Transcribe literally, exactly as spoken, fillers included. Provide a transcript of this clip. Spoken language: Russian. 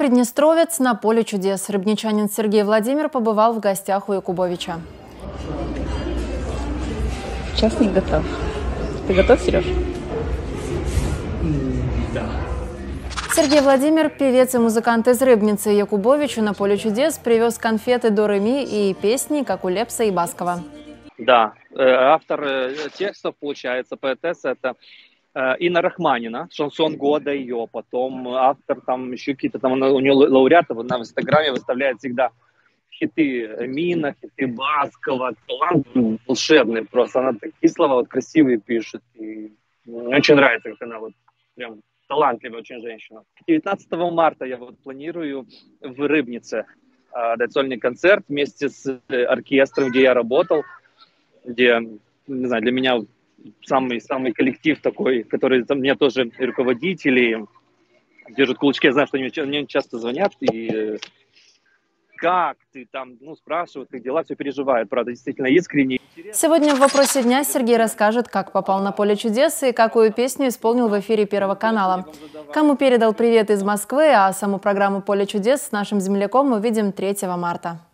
Приднестровец на поле чудес. Рыбничанин Сергей Владимир побывал в гостях у Якубовича. Сейчас не готов. Ты готов, Сереж? Да. Сергей Владимир, певец и музыкант из Рыбницы, Якубовичу на поле чудес привез конфеты до Реми и песни, как у Лепса и Баскова. Да, автор текстов, получается, поэтесса, это Инна Рахманина, шансон года ее, потом автор там еще какие-то там, у нее лауреатов, она в Инстаграме выставляет всегда хиты Мина, хиты Баскова, талант волшебный просто, она такие слова вот красивые пишет, и мне очень нравится, как она вот прям талантливая очень женщина. девятнадцатого марта я вот планирую в Рыбнице э, дать сольный концерт вместе с оркестром, где я работал, где, не знаю, для меня самый, самый коллектив такой, который там, мне тоже руководители держат кулачки. Я знаю, что они мне часто звонят и как ты там, ну, спрашивают, как дела, все переживают, правда, действительно искренне. Сегодня в «Вопросе дня» Сергей расскажет, как попал на поле чудес и какую песню исполнил в эфире Первого канала. Кому передал привет из Москвы, а саму программу «Поле чудес» с нашим земляком мы увидим третьего марта.